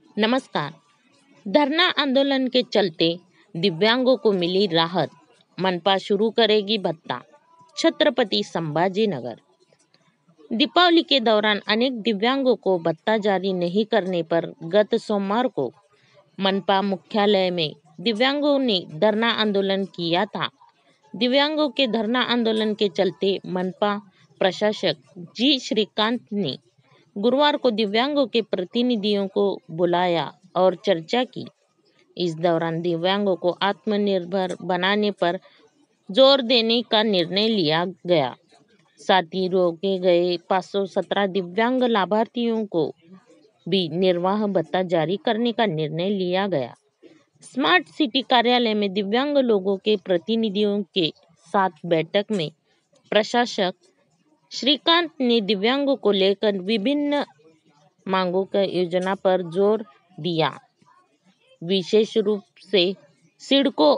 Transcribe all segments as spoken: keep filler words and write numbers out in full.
नमस्कार। धरना आंदोलन के चलते दिव्यांगों को मिली राहत, मनपा शुरू करेगी भत्ता। छत्रपति संभाजी नगर। दीपावली के दौरान अनेक दिव्यांगों को भत्ता जारी नहीं करने पर गत सोमवार को मनपा मुख्यालय में दिव्यांगों ने धरना आंदोलन किया था। दिव्यांगों के धरना आंदोलन के चलते मनपा प्रशासक जी श्रीकांत ने गुरुवार को दिव्यांगों के प्रतिनिधियों को बुलाया और चर्चा की। इस दौरान दिव्यांगों को आत्मनिर्भर बनाने पर जोर देने का निर्णय लिया गया। साथ ही रोके गए पाँच सौ सत्रह दिव्यांग लाभार्थियों को भी निर्वाह भत्ता जारी करने का निर्णय लिया गया। स्मार्ट सिटी कार्यालय में दिव्यांग लोगों के प्रतिनिधियों के साथ बैठक में प्रशासक श्रीकांत ने दिव्यांगों को लेकर विभिन्न मांगों की योजना पर जोर दिया। विशेष रूप से सिडको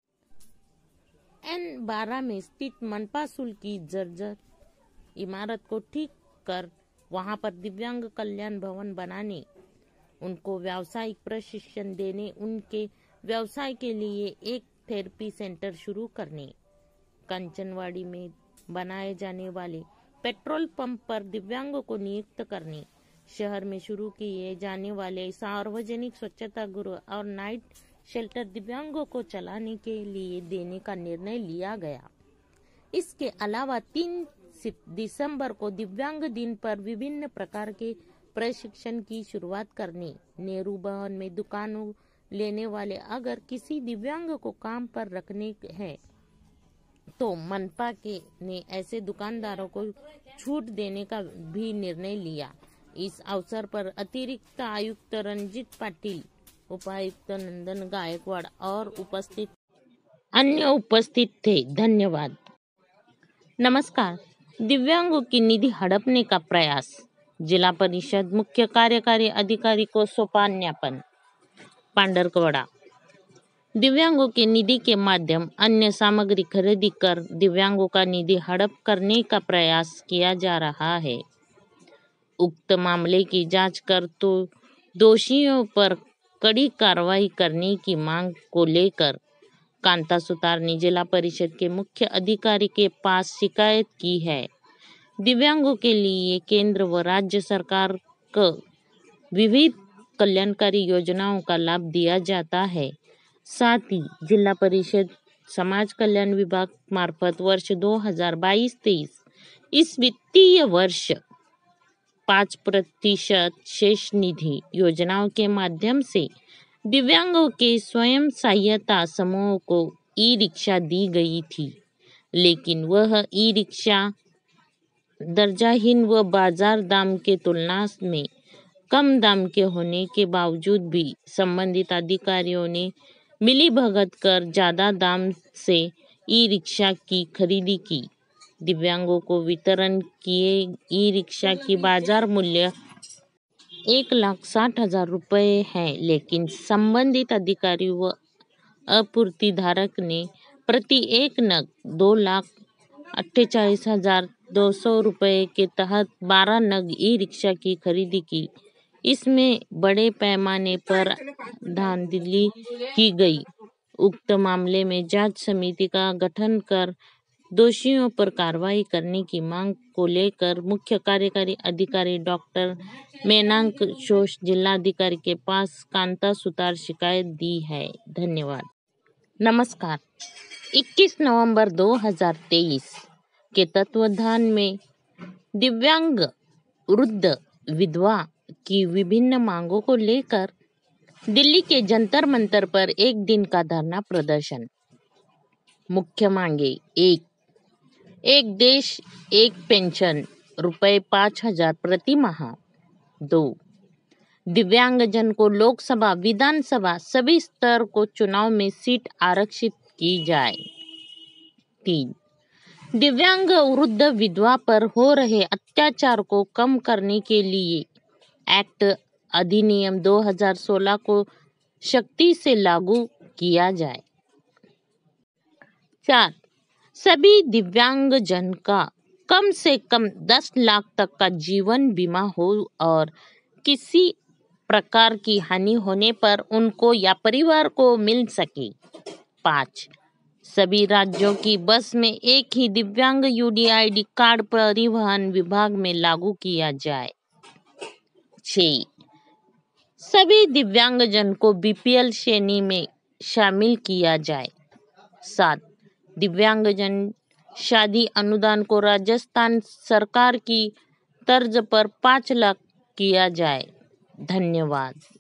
एन बारह में स्थित मनपा स्कूल की जर्जर इमारत को ठीक कर वहां पर दिव्यांग कल्याण भवन बनाने, उनको व्यावसायिक प्रशिक्षण देने, उनके व्यवसाय के लिए एक थेरेपी सेंटर शुरू करने, कंचनवाड़ी में बनाए जाने वाले पेट्रोल पंप पर दिव्यांगों को नियुक्त करने, शहर में शुरू किए जाने वाले सार्वजनिक स्वच्छता गृह और नाइट शेल्टर दिव्यांगों को चलाने के लिए देने का निर्णय लिया गया। इसके अलावा तीन दिसंबर को दिव्यांग दिन पर विभिन्न प्रकार के प्रशिक्षण की शुरुआत करने, नेहरू भवन में दुकानों लेने वाले अगर किसी दिव्यांग को काम पर रखने हैं तो मनपा के ने ऐसे दुकानदारों को छूट देने का भी निर्णय लिया। इस अवसर पर अतिरिक्त आयुक्त रंजीत पाटिल, उपायुक्त नंदन गायकवाड़ और उपस्थित अन्य उपस्थित थे। धन्यवाद। नमस्कार। दिव्यांगों की निधि हड़पने का प्रयास, जिला परिषद मुख्य कार्यकारी अधिकारी को सौंपा ज्ञापन। पांडरकवड़ा। दिव्यांगों के निधि के माध्यम अन्य सामग्री खरीदी कर दिव्यांगों का निधि हड़प करने का प्रयास किया जा रहा है। उक्त मामले की जांच कर तो दोषियों पर कड़ी कार्रवाई करने की मांग को लेकर कांता सुतार ने जिला परिषद के मुख्य अधिकारी के पास शिकायत की है। दिव्यांगों के लिए केंद्र व राज्य सरकार को विविध कल्याणकारी योजनाओं का लाभ दिया जाता है। साथ ही जिला परिषद समाज कल्याण विभाग मार्फत वर्ष दो हज़ार बाईस तेईस इस वित्तीय वर्ष पाँच प्रतिशत शेष निधि योजनाओं के माध्यम से दिव्यांगों के स्वयं सहायता समूहों को ई रिक्शा दी गई थी, लेकिन वह ई रिक्शा दर्जाहीन व बाजार दाम के तुलना में कम दाम के होने के बावजूद भी संबंधित अधिकारियों ने मिलीभगत कर ज्यादा दाम से ई रिक्शा की खरीदी की। दिव्यांगों को वितरण किए ई रिक्शा की बाजार मूल्य एक लाख साठ हजार रुपये है, लेकिन संबंधित अधिकारी व आपूर्तिधारक ने प्रति एक नग दो लाख अट्ठाईस हजार दो सौ रुपये के तहत बारह नग ई रिक्शा की खरीदी की। इसमें बड़े पैमाने पर धांधली की गई। उक्त मामले में जांच समिति का गठन कर दोषियों पर कार्रवाई करने की मांग को लेकर मुख्य कार्यकारी अधिकारी डॉक्टर मेनाक घोष जिलाधिकारी के पास कांता सुतार शिकायत दी है। धन्यवाद। नमस्कार। इक्कीस नवंबर दो हज़ार तेईस के तत्वावधान में दिव्यांग वृद्ध विधवा की विभिन्न मांगों को लेकर दिल्ली के जंतर मंतर पर एक दिन का धरना प्रदर्शन। मुख्य मांगे: एक एक देश एक पेंशन रुपए पाँच हजार प्रति माह। दो दिव्यांगजन को लोकसभा विधानसभा सभी स्तर को चुनाव में सीट आरक्षित की जाए। तीन दिव्यांग वृद्ध विधवा पर हो रहे अत्याचार को कम करने के लिए एक्ट अधिनियम दो हज़ार सोलह को सख्ती से लागू किया जाए। चार सभी दिव्यांगजन का कम से कम दस लाख तक का जीवन बीमा हो और किसी प्रकार की हानि होने पर उनको या परिवार को मिल सके। पाँच, सभी राज्यों की बस में एक ही दिव्यांग यूडीआईडी कार्ड परिवहन विभाग में लागू किया जाए। छह, सभी दिव्यांगजन को बीपीएल श्रेणी में शामिल किया जाए। सात, दिव्यांगजन शादी अनुदान को राजस्थान सरकार की तर्ज पर पाँच लाख किया जाए। धन्यवाद।